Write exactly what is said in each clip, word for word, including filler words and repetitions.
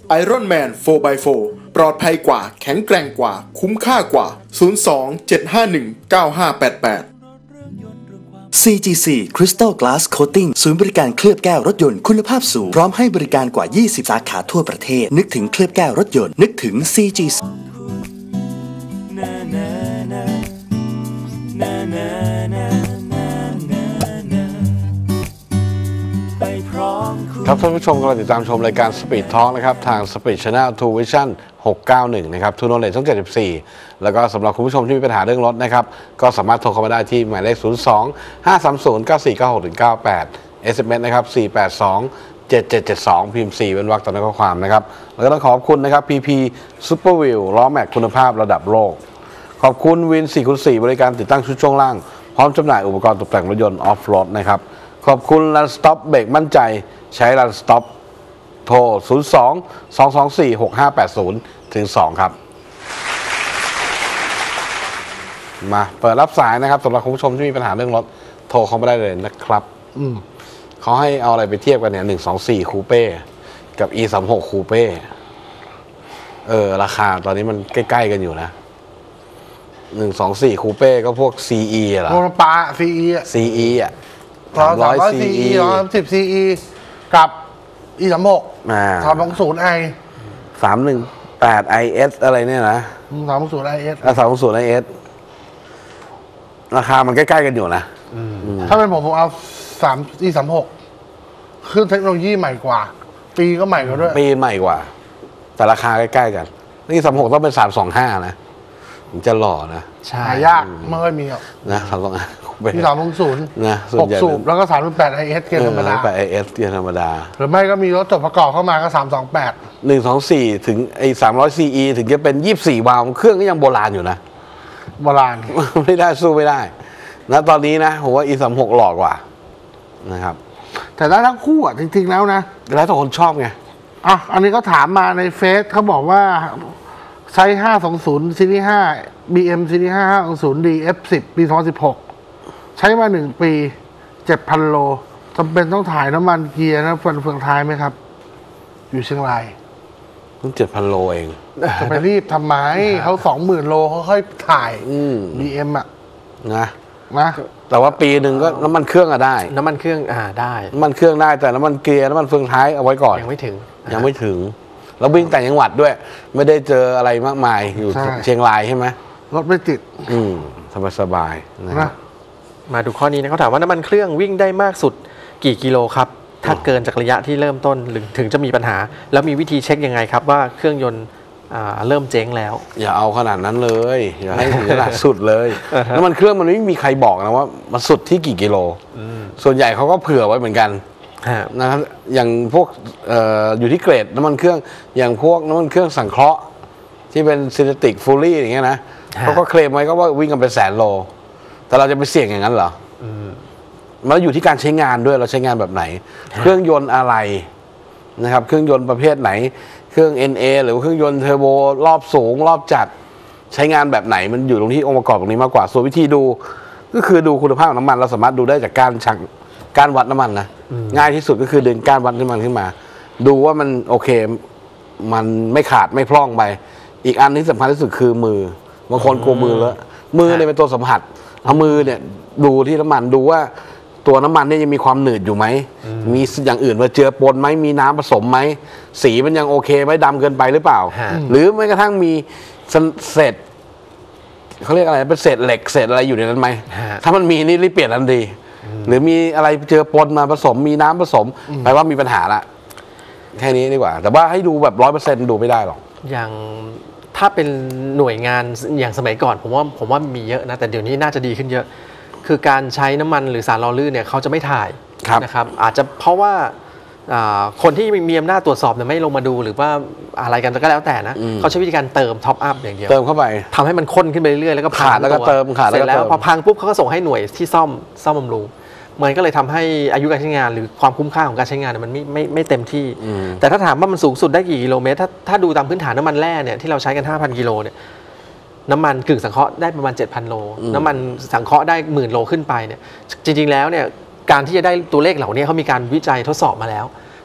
Iron Man โฟร์ บาย โฟร์ ปลอดภัยกว่าแข็งแกร่งกว่าคุ้มค่ากว่าศูนย์ สอง เจ็ด ห้า หนึ่ง เก้า ห้า แปด แปดซี จี ซี Crystal Glass Coating ศูนย์บริการเคลือบแก้วรถยนต์คุณภาพสูงพร้อมให้บริการกว่ายี่สิบสาขาทั่วประเทศนึกถึงเคลือบแก้วรถยนต์นึกถึง ซี จี ซีครับท่านผู้ชมกำลังติดตามชมรายการ Speed Talk นะครับทาง Speed Channel ทู Vision หกเก้าหนึ่งนะครับทูโนเลจช่องเจ็ดสิบสี่แล้วก็สำหรับคุณผู้ชมที่มีปัญหาเรื่องรถนะครับก็สามารถโทรเข้ามาได้ที่หมายเลขศูนย์ สอง ห้า สาม ศูนย์ เก้า สี่ เก้า หก เก้า แปด เอส เอ็ม เอส นะครับสี่ แปด สอง เจ็ด เจ็ด เจ็ด สองพิมพ์สี่เป็นวรรคต่อในข้อความนะครับแล้วก็ต้องขอบคุณนะครับ พี พี Super Wheel ล้อแม็กคุณภาพระดับโลกขอบคุณวิน สี่คูณสี่ บริการติดตั้งชุดช่วงล่างพร้อมจำหน่ายอุปกรณ์ตกแต่งรถยนต์ออฟโรดนะครับขอบคุณ Run Stop เบรกมั่นใจใช้ Run Stop โทร ศูนย์ สอง สอง สอง สี่ หก ห้า แปด ศูนย์ ถึง สอง ครับมาเปิดรับสายนะครับสำหรับคุณผู้ชมที่มีปัญหาเรื่องรถโทรเข้ามาได้เลยนะครับอืมเขาให้เอาอะไรไปเทียบกันเนี่ยหนึ่งสองสี่คูเป้กับ อี สามหก คูเป้เออราคาตอนนี้มันใกล้ๆกันอยู่นะหนึ่งสองสี่คูเป้ก็พวก ซี อี เหรอโมโนปา ซี อี อ่ะซี อี อ่ะสามร้อย ซี อี สามสิบ ซี อี กับ อี สามหกอ่าสามสองศูนย์ ไอสามหนึ่งแปด ไอ เอส อะไรเนี่ยนะสามสองศูนย์ ไอ เอสอ่ะสามสองศูนย์ ไอ เอส ราคามันใกล้ๆกันอยู่นะถ้าเป็นผมผมเอาสาม อี สามหกขึ้นเทคโนโลยีใหม่กว่าปีก็ใหม่กว่าด้วยปีใหม่กว่าแต่ราคาใกล้ๆกันนี่สามหกต้องเป็นสามสองห้านะมันจะหล่อนะใช่ยากไม่ค่อยมีหรอกนะสามสองห้าที่สามสองศูนย์นะหกสูบแล้วก็สามแปด ไอ เอส เกียร์ธรรมดาแปด ไอ เอส เกียร์ธรรมดาหรือไม่ก็มีรถจดประกอบเข้ามาก็สามสองแปดหนึ่งสองสี่ถึงไอ้สามร้อยซีอีถึงจะเป็นยี่สิบสี่วาล์วเครื่องก็ยังโบราณอยู่นะโบราณไม่ได้สู้ไม่ได้นะตอนนี้นะผมว่า อี สามหกหล่อกว่านะครับแต่ได้ทั้งคู่อ่ะจริงๆแล้วนะแล้วแต่คนชอบไงอ่ะอันนี้ก็ถามมาในเฟซเขาบอกว่าใช้ห้าสองศูนย์ซีรีส์ห้า บี เอ็ม ซีรีส์ห้า ห้าสองศูนย์ ดี เอฟ สิบ ปีสองพันสิบหกใช้มาหนึ่งปีเจ็ดพันโลจำเป็นต้องถ่ายน้ำมันเกียร์นะเฟืองเฟืองท้ายไหมครับอยู่เชียงรายเพิ่งเจ็ดพันโลเองจะไปรีบทำไมเขาสองหมื่นโลเขาค่อยถ่ายบีเอ็มอ่ะนะนะแต่ว่าปีหนึ่งก็น้ำมันเครื่องอะได้น้ำมันเครื่องอ่าได้น้ำมันเครื่องได้แต่น้ำมันเกียร์น้ำมันเฟืองท้ายเอาไว้ก่อนยังไม่ถึงยังไม่ถึงแล้ววิ่งแต่จังหวัดด้วยไม่ได้เจออะไรมากมายอยู่เชียงรายใช่ไหมรถไม่ติดอืมสบายสบายนะมาดูข้อนี้นะเขาถามว่าน้ำมันเครื่องวิ่งได้มากสุดกี่กิโลครับถ้าเกินจากระยะที่เริ่มต้นหรือถึงจะมีปัญหาแล้วมีวิธีเช็คยังไงครับว่าเครื่องยนต์เริ่มเจ๊งแล้วอย่าเอาขนาดนั้นเลยอย่าให้ถึงขนาดสุดเลยน้ำมันเครื่องมันไม่มีใครบอกนะว่ามันสุดที่กี่กิโลส่วนใหญ่เขาก็เผื่อไว้เหมือนกันนะครับอย่างพวก อ, อ, อยู่ที่เกรดน้ำมันเครื่องอย่างพวกน้ำมันเครื่องสังเคราะห์ที่เป็นซินเทติกฟูลลี่อย่างเงี้ยนะเขาก็เคลมไว้ก็ว่าวิ่งกันเป็นแสนโลแต่เราจะไปเสี่ยงอย่างนั้นเหรอมันอยู่ที่การใช้งานด้วยเราใช้งานแบบไหนเครื่องยนต์อะไรนะครับเครื่องยนต์ประเภทไหนเครื่อง เอ็น เอ หรือเครื่องยนต์เทอร์โบรอบสูงรอบจัดใช้งานแบบไหนมันอยู่ตรงที่องค์ประกอบตรงนี้มากกว่าส่วนวิธีดูก็คือดูคุณภาพของน้ำมันเราสามารถดูได้จากการชักการวัดน้ำมันนะง่ายที่สุดก็คือดึงการวัดน้ำมันขึ้นมาดูว่ามันโอเคมันไม่ขาดไม่พร่องไปอีกอันที่สำคัญที่สุดคือมือบางคนกลัวมือแล้วมือเนี่ยเป็นตัวสัมผัสเอามือเนี่ยดูที่น้ำมันดูว่าตัวน้ำมันเนี่ยยังมีความหนืดอยู่ไหมมีอย่างอื่นมาเจือปนไหมมีน้ำผสมไหมสีมันยังโอเคไหมดำเกินไปหรือเปล่าหรือแม้กระทั่งมีเศษเขาเรียกอะไรเป็นเศษเหล็กเศษอะไรอยู่ในนั้นไหมถ้ามันมีนี่รีบเปลี่ยนทันทีหรือมีอะไรเจือปนมาผสมมีน้ำผสมแปลว่ามีปัญหาละแค่นี้ดีกว่าแต่ว่าให้ดูแบบร้อยเปอร์เซ็นต์ดูไม่ได้หรอกอย่างถ้าเป็นหน่วยงานอย่างสมัยก่อนผมว่าผมว่ามีเยอะนะแต่เดี๋ยวนี้น่าจะดีขึ้นเยอะคือการใช้น้ำมันหรือสารหล่อลื่นเนี่ยเขาจะไม่ถ่ายนะครับอาจจะเพราะว่าคนที่มีอำนาจตรวจสอบเนี่ยไม่ลงมาดูหรือว่าอะไรกันก็แล้วแต่นะเขาใช้วิธีการเติมท็อปอัพอย่างเดียวเติมเข้าไปทำให้มันข้นขึ้นไปเรื่อยๆแล้วก็ขาดแล้วก็เติมขาดเสร็จแล้วพอพังปุ๊บเขาก็ส่งให้หน่วยที่ซ่อมซ่อมบำรุงมันก็เลยทำให้อายุการใช้งานหรือความคุ้มค่าของการใช้งานมันไม่ไม่ไม่เต็มที่แต่ถ้าถามว่ามันสูงสุดได้กี่กิโลเมตรถ้าถ้าดูตามพื้นฐานน้ำมันแร่เนี่ยที่เราใช้กัน ห้าพัน กิโลเนี่ยน้ำมันกึ่งสังเคราะห์ได้ประมาณ เจ็ดพัน โลน้ำมันสังเคราะห์ได้หมื่นโลขึ้นไปเนี่ยจริงๆแล้วเนี่ยการที่จะได้ตัวเลขเหล่านี้เขามีการวิจัยทดสอบมาแล้ว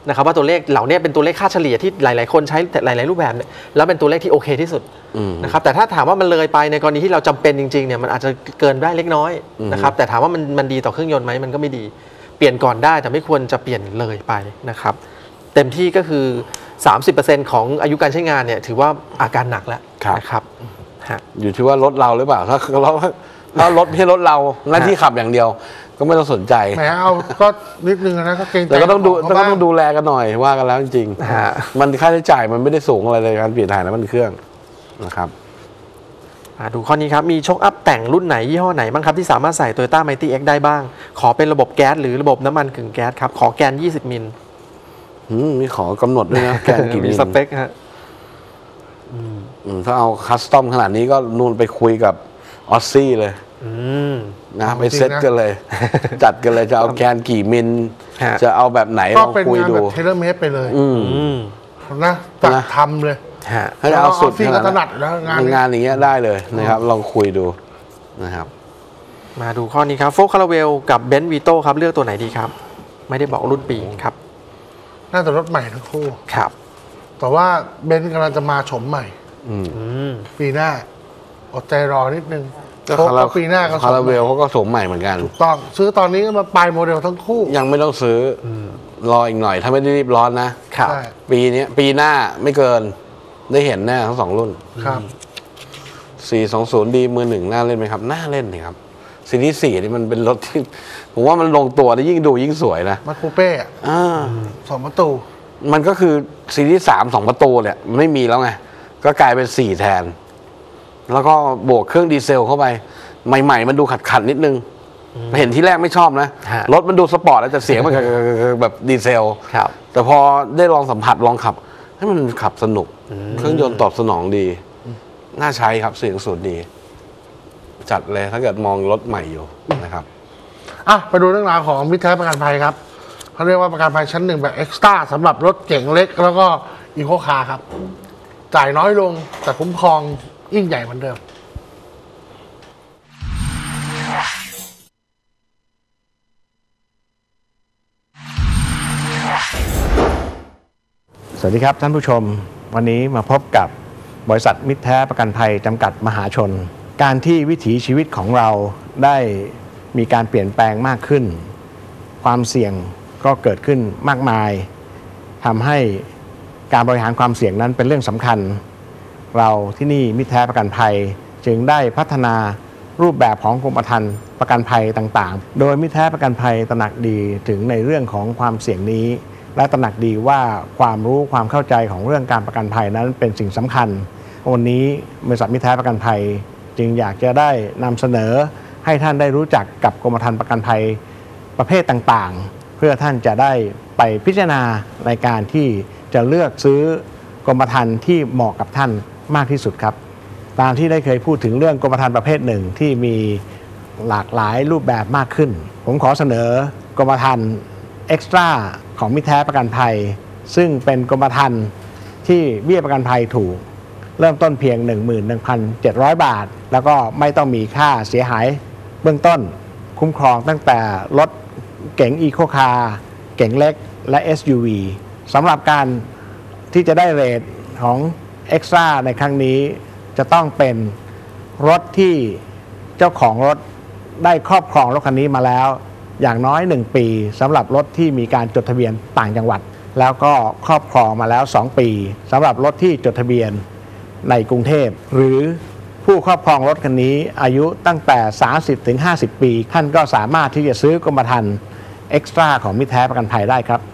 นะครับว่าตัวเลขเหล่านี้เป็นตัวเลขค่าเฉลี่ยที่หลายๆคนใช้หลายๆรูปแบบเนี่ยแล้วเป็นตัวเลขที่โอเคที่สุดนะครับแต่ถ้าถามว่ามันเลยไปในกรณีที่เราจำเป็นจริงๆเนี่ยมันอาจจะเกินได้เล็กน้อยนะครับแต่ถามว่ามันมันดีต่อเครื่องยนต์ไหมมันก็ไม่ดีเปลี่ยนก่อนได้แต่ไม่ควรจะเปลี่ยนเลยไปนะครับเต็มที่ก็คือ สามสิบเปอร์เซ็นต์ ของอายุการใช้งานเนี่ยถือว่าอาการหนักแล้วนะครับอยู่ที่ว่ารถเราหรือเปล่าถ้าเราถ้ารถไม่ใช่รถเราหน้าที่ขับอย่างเดียวก็ไม่ต้องสนใจแหมเอาก็นิดนึงนะก็เกรงใจแต่ก็ต้องดูก็ต้องดูแลกันหน่อยว่ากันแล้วจริงๆมันค่าใช้จ่ายมันไม่ได้สูงอะไรเลยการเปลี่ยนถ่ายน้ำมันเครื่องนะครับดูข้อนี้ครับมีโชคอัพแต่งรุ่นไหนยี่ห้อไหนบ้างครับที่สามารถใส่ Toyota Mighty X ได้บ้างขอเป็นระบบแก๊สหรือระบบน้ำมันกึ่งแก๊สครับขอแกนยี่สิบมิลมีขอกำหนดด้วยนะแกนกี่มิลมีสเปคฮะถ้าเอาคัสตอมขนาดนี้ก็นู่นไปคุยกับออสซี่เลยนะไปเซ็ตกันเลยจัดกันเลยจะเอาแกนกี่มิลจะเอาแบบไหนลองคุยดูก็เป็นงานแบบเทเลเมตรไปเลยนะจัดทำเลยให้เอาสุดที่ถนัดแล้วงานงานอย่างเงี้ยได้เลยนะครับลองคุยดูนะครับมาดูข้อนี้ครับโฟล์คาราเวลกับเบนซ์วีโต้ครับเลือกตัวไหนดีครับไม่ได้บอกรุ่นปีครับน่าจะรถใหม่ทั้งคู่ครับแต่ว่าเบนซ์กำลังจะมาโฉมใหม่ปีหน้าอดใจรอนิดนึงเพราะปีหน้าก็คาราเวลเขาก็โฉมใหม่เหมือนกันถูกต้องซื้อตอนนี้ก็มาปลายโมเดลทั้งคู่ยังไม่ต้องซื้อรออีกหน่อยถ้าไม่ได้รีบร้อนนะครับปีนี้ปีหน้าไม่เกินได้เห็นแน่ทั้งสองรุ่นครับสี่สองศูนย์ดีมือหนึ่งน่าเล่นไหมครับน่าเล่นนี่ครับซีรีส์สี่นี่มันเป็นรถที่ผมว่ามันลงตัวได้ยิ่งดูยิ่งสวยนะมาคูเป้อ่าสองประตูมันก็คือซีรีส์สามสองประตูเนี่ยไม่มีแล้วไงก็กลายเป็นสี่แทนแล้วก็บวกเครื่องดีเซลเข้าไปใหม่ๆมันดูขัดๆนิดนึงเห็นที่แรกไม่ชอบนะรถมันดูสปอร์ตแล้วแต่เสียงมันแบบดีเซลแต่พอได้ลองสัมผัสลองขับให้มันขับสนุกเครื่องยนต์ตอบสนองดีน่าใช้ครับเสียงสูดดีจัดเลยถ้าเกิดมองรถใหม่อยู่นะครับอ่ะไปดูเรื่องราวของมิตรแท้ประกันภัยครับเขาเรียกว่าประกันภัยชั้นหนึ่งแบบเอ็กซ์ตร้าสำหรับรถเก๋งเล็กแล้วก็อีโคคาร์ครับจ่ายน้อยลงแต่คุ้มครองยิ่งใหญ่เหมือนเดิมสวัสดีครับท่านผู้ชมวันนี้มาพบกับบริษัทมิตรแท้ประกันภัยจำกัดมหาชนการที่วิถีชีวิตของเราได้มีการเปลี่ยนแปลงมากขึ้นความเสี่ยงก็เกิดขึ้นมากมายทำให้การบริหารความเสี่ยงนั้นเป็นเรื่องสำคัญเราที่นี่มิตรแท้ประกันภัยจึงได้พัฒนารูปแบบของกรมธรรม์ประกันภัยต่างๆโดยมิตรแท้ประกันภัยตระหนักดีถึงในเรื่องของความเสี่ยงนี้และตระหนักดีว่าความรู้ความเข้าใจของเรื่องการประกันภัยนั้นเป็นสิ่งสำคัญวันนี้บริษัทมิตรแท้ประกันภัยจึงอยากจะได้นำเสนอให้ท่านได้รู้จักกับกรมธรรม์ประกันภัยประเภทต่างๆเพื่อท่านจะได้ไปพิจารณาในการที่จะเลือกซื้อกรมธรรม์ที่เหมาะกับท่านมากที่สุดครับตามที่ได้เคยพูดถึงเรื่องกรมธรรม์ประเภทหนึ่งที่มีหลากหลายรูปแบบมากขึ้นผมขอเสนอกรมธรรม์เอ็กซ์ตร้าของมิตรแท้ประกันภัยซึ่งเป็นกรมธรรม์ที่เบี้ยประกันภัยถูกเริ่มต้นเพียง หนึ่งหมื่นหนึ่งพันเจ็ดร้อย บาทแล้วก็ไม่ต้องมีค่าเสียหายเบื้องต้นคุ้มครองตั้งแต่รถเก๋งอีโคคาร์เก๋งเล็กและ เอส ยู วี สำหรับการที่จะได้เรทของ Extra ในครั้งนี้จะต้องเป็นรถที่เจ้าของรถได้ครอบครองรถคันนี้มาแล้วอย่างน้อยหนึ่งปีสำหรับรถที่มีการจดทะเบียนต่างจังหวัดแล้วก็ครอบครองมาแล้วสองปีสำหรับรถที่จดทะเบียนในกรุงเทพหรือผู้ครอบครองรถคันนี้อายุตั้งแต่ สามสิบถึงห้าสิบ ปีท่านก็สามารถที่จะซื้อกรมธรรม์เอ็กซ์ตร้าของมิตรแท้ประกันภัยได้ครับ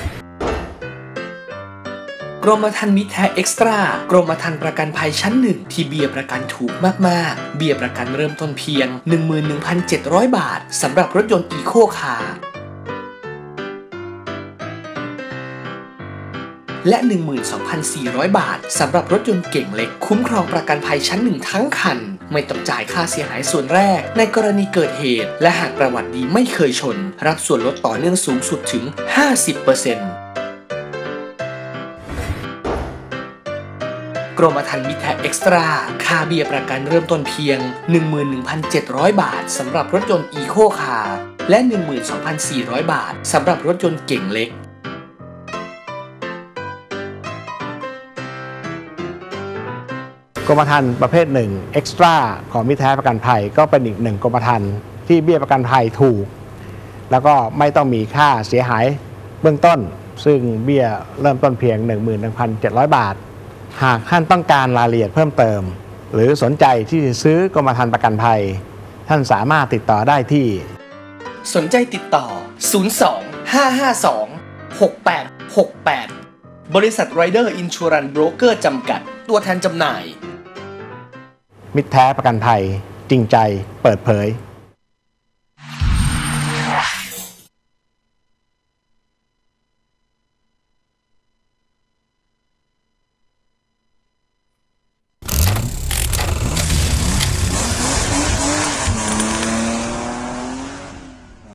กรมธรรม์มิตรแท้เอ็กซ์ตร้ากรมธรรม์ประกันภัยชั้นหนึ่งที่เบี้ยประกันถูกมากๆเบี้ยประกันเริ่มต้นเพียง หนึ่งหมื่นหนึ่งพันเจ็ดร้อย บาทสำหรับรถยนต์อีโคคาร์และ หนึ่งหมื่นสองพันสี่ร้อย บาทสำหรับรถยนต์เก่งเล็กคุ้มครองประกันภัยชั้นหนึ่งทั้งคันไม่ต้องจ่ายค่าเสียหายส่วนแรกในกรณีเกิดเหตุและหากประวัติดีไม่เคยชนรับส่วนลดต่อเนื่องสูงสุดถึง ห้าสิบเปอร์เซ็นต์ กรมธรรม์มิตรแท้เอ็กซ์ตร้าค่าเบี้ยประกันเริ่มต้นเพียง หนึ่งหมื่นหนึ่งพันเจ็ดร้อย บาทสำหรับรถยนต์อีโคคาร์และ หนึ่งหมื่นสองพันสี่ร้อย บาทสำหรับรถยนต์เก่งเล็กกรมธรรม์ประเภทหนึ่งเอ็กซ์ตร้าของมิตรแท้ประกันภัยก็เป็นอีกหนึ่งกรมธรรม์ที่เบี้ยประกันภัยถูกแล้วก็ไม่ต้องมีค่าเสียหายเบื้องต้นซึ่งเบี้ยเริ่มต้นเพียง หนึ่งหมื่นหนึ่งพันเจ็ดร้อย บาทหากท่านต้องการรายละเอียดเพิ่มเติมหรือสนใจที่จะซื้อกรมธรรม์ประกันภัยท่านสามารถติดต่อได้ที่สนใจติดต่อศูนย์ สอง ห้า ห้า สอง หก แปด หก แปดบริษัท Rider Insurance Broker จำกัดตัวแทนจำหน่ายมิตรแท้ประกันภัยจริงใจเปิดเผย